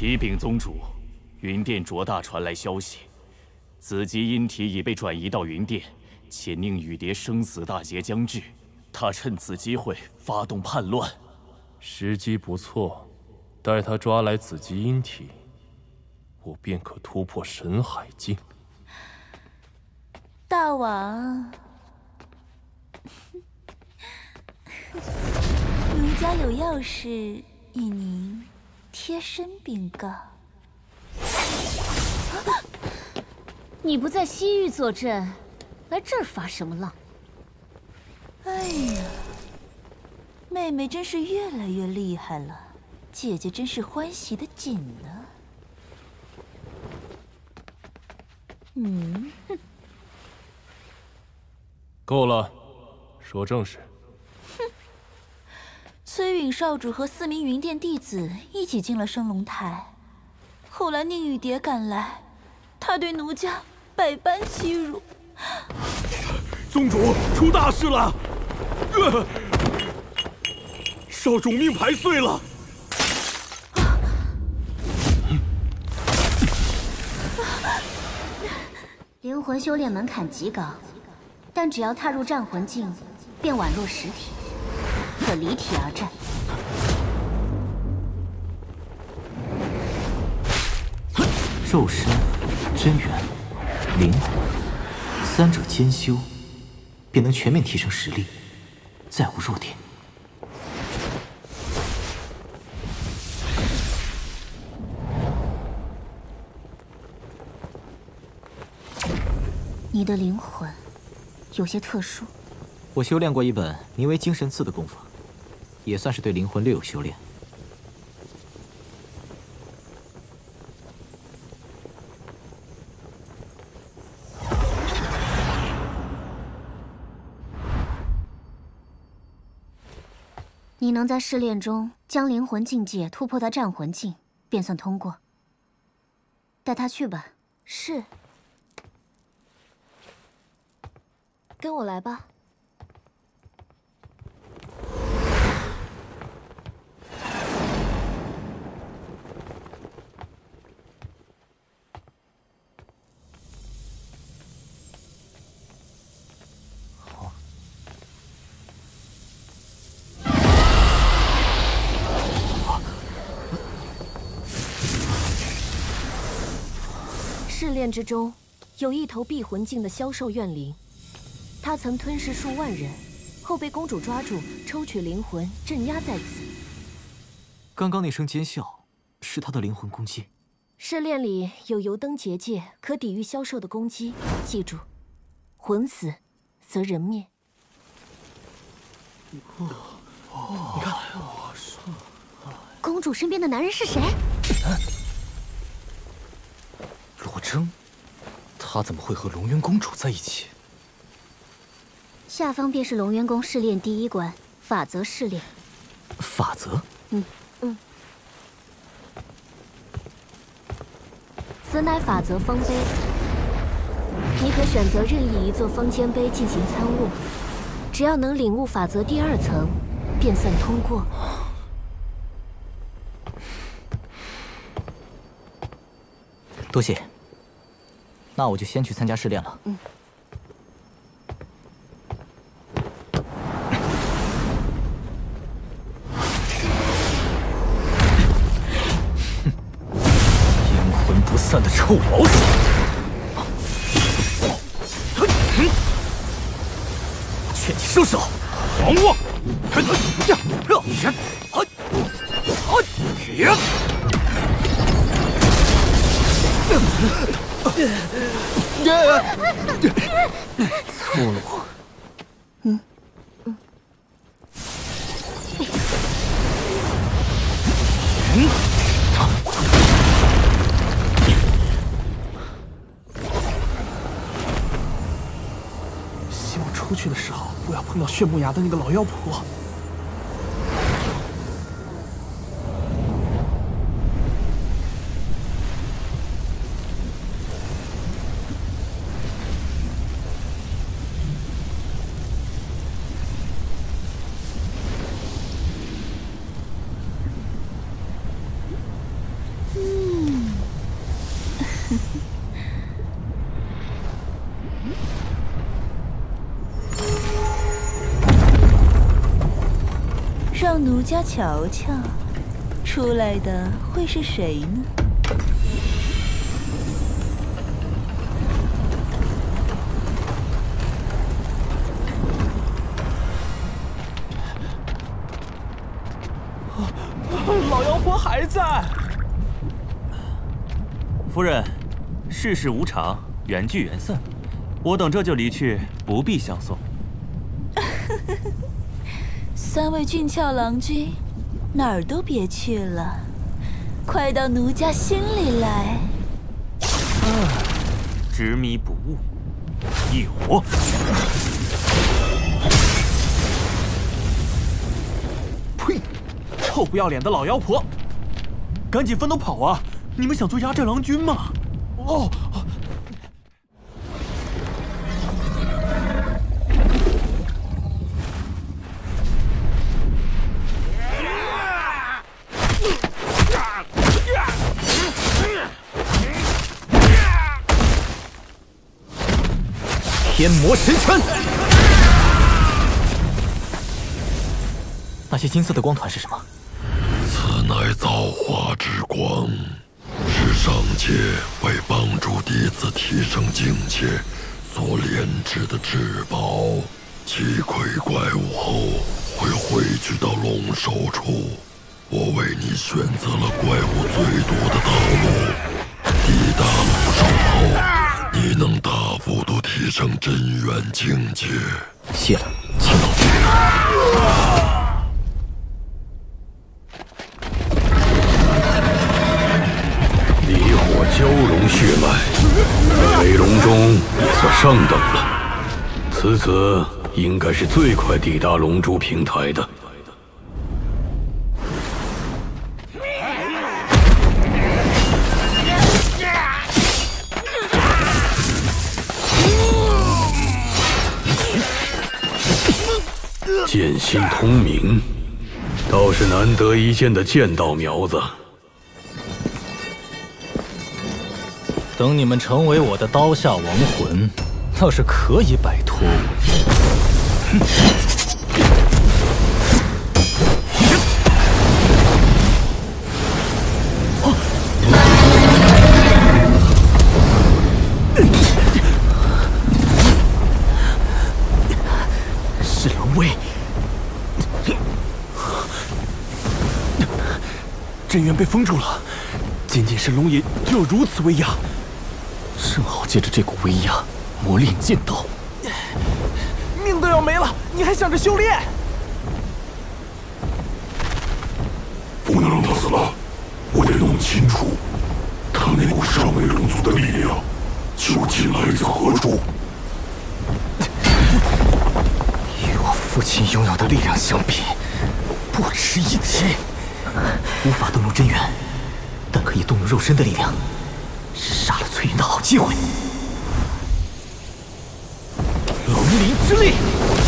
启禀宗主，云殿卓大传来消息，子极阴体已被转移到云殿，且宁雨蝶生死大劫将至，他趁此机会发动叛乱。 时机不错，待他抓来子极阴体，我便可突破神海境。 大王，奴家有要事与您贴身禀告。 你不在西域坐镇，来这儿发什么浪？ 哎呀，妹妹真是越来越厉害了，姐姐真是欢喜的紧呢。 够了，说正事。 崔允少主和4名云殿弟子一起进了升龙台，后来宁雨蝶赶来，他对奴家百般欺辱。 宗主出大事了！少主命牌碎了！ 灵魂修炼门槛极高，但只要踏入战魂境，便宛若实体，可离体而战。 肉身、真元、灵魂三者兼修，便能全面提升实力，再无弱点。 你的灵魂有些特殊。 我修炼过一本名为《精神刺》的功法，也算是对灵魂略有修炼。 你能在试炼中将灵魂境界突破到战魂境，便算通过。带他去吧。 是。跟我来吧。 试炼之中，有一头闭魂境的销售怨灵，他曾吞噬数万人，后被公主抓住，抽取灵魂，镇压在此。 刚刚那声尖笑，是他的灵魂攻击。 试炼里有油灯结界，可抵御销售的攻击。记住，魂死，则人灭。 你看，公主身边的男人是谁？ 罗征，他怎么会和龙渊公主在一起？ 下方便是龙渊宫试炼第1关法则试炼。 法则？ 此乃法则方碑，你可选择任意一座方尖碑进行参悟，只要能领悟法则第2层，便算通过。 多谢。那我就先去参加试炼了。阴魂不散的臭老鼠！劝你收手！ 狂妄！ 粗鲁！ 希望出去的时候不要碰到血木崖的那个老妖婆。 家瞧瞧，出来的会是谁呢？ 老妖婆还在。 夫人，世事无常，缘聚缘散，我等这就离去，不必相送。 三位俊俏郎君，哪儿都别去了，快到奴家心里来。 执迷不悟，一火。 呸！臭不要脸的老妖婆，赶紧分头跑啊！你们想做压阵郎君吗？哦。 天魔神拳！那些金色的光团是什么？ 此乃造化之光，是上界为帮助弟子提升境界所炼制的至宝。击溃怪物后，会汇聚到龙首处。我为你选择了怪物最多的道路，抵达龙首后，你能大幅度提升真元境界。 谢了，青老。 离火蛟龙血脉，在雷龙中也算上等了。此子应该是最快抵达龙珠平台的。剑心通明，倒是难得一见的剑道苗子。 等你们成为我的刀下亡魂，倒是可以摆脱我。 是龙威，真元被封住了，仅仅是龙吟就有如此威压。 正好借着这股威压磨练剑道， 命都要没了，你还想着修炼？ 不能让他死了，我得弄清楚他那股尚未融族的力量究竟来自何处。 与我父亲拥有的力量相比，不值一提。无法动用真元，但可以动用肉身的力量。杀了翠云的好机会。龙鳞之力。